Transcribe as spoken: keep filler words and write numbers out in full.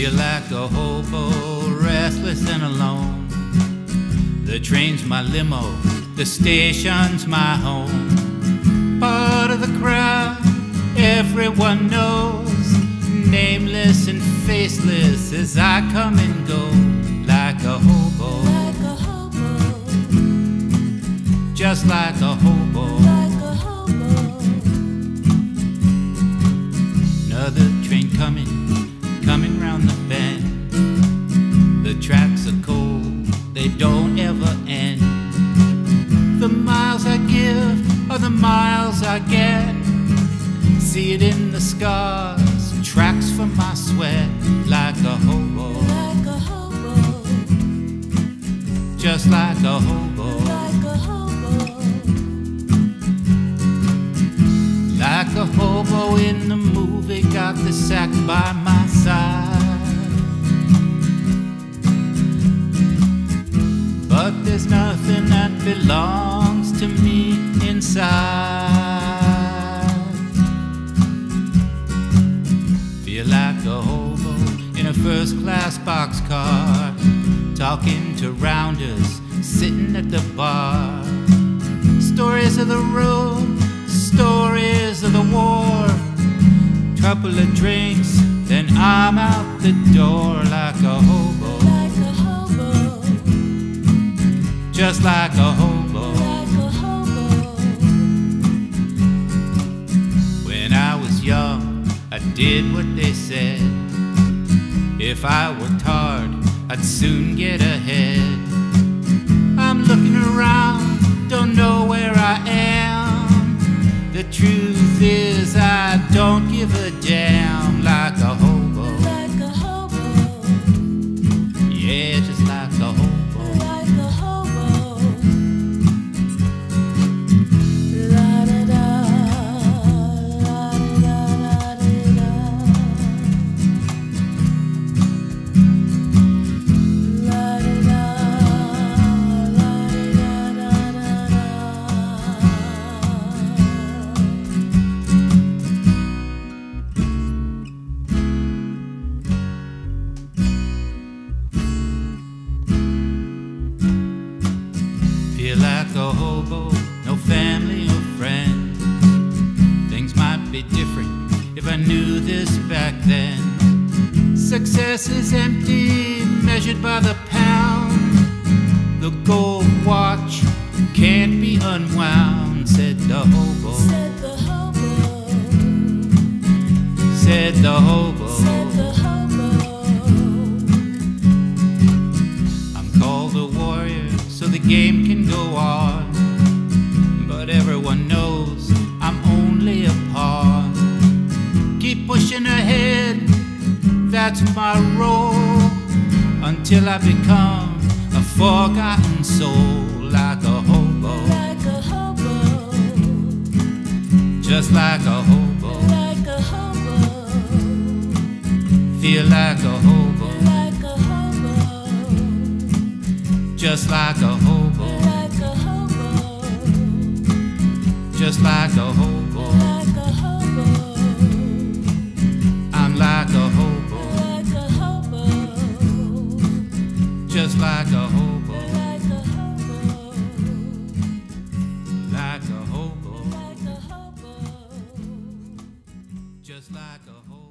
Feel like a hobo, restless and alone. The train's my limo, the station's my home. Part of the crowd, everyone knows. Nameless and faceless as I come and go. Like a hobo, like a hobo, just like a hobo. like a hobo. Another train coming, coming round the bend. The tracks are cold, they don't ever end. The miles I give are the miles I get. See it in the scars, tracks from my sweat. Like a hobo, Like a hobo, just like a hobo. like a hobo. Like a hobo in the movie, got the sack by my side. But there's nothing that belongs to me inside. Feel like a hobo in a first-class boxcar, talking to rounders, sitting at the bar. Stories of the road, stories of the war. Couple of drinks, then I'm out the door. Like a hobo, Like a hobo, just like a hobo. like a hobo. When I was young, I did what they said. If I worked hard, I'd soon get ahead. I'm looking around, don't know where I am. The truth is I don't give a damn. Like a hobo, Like a hobo, yeah, just like a hobo. like a hobo. La da da, la da da da da. La da da, la da da da da. Feel like a hobo, no family or friend. Things might be different if I knew this back then. Success is empty, measured by the pound. The gold watch can't be unwound, said the hobo, Said the hobo, said the hobo. said the hobo. I'm called a warrior, so the game can go on. But everyone knows I'm only a pawn. Keep pushing ahead, that's my role, until I become a forgotten soul. Like a hobo, Like a hobo, just like a hobo. like a hobo. Feel like a hobo, Like a hobo, just like a hobo. like a hobo. Just like a hobo, Like a hobo, I'm like a hobo. like a hobo. Just like a hobo, Like a hobo, like a hobo, like a hobo. just like a hobo.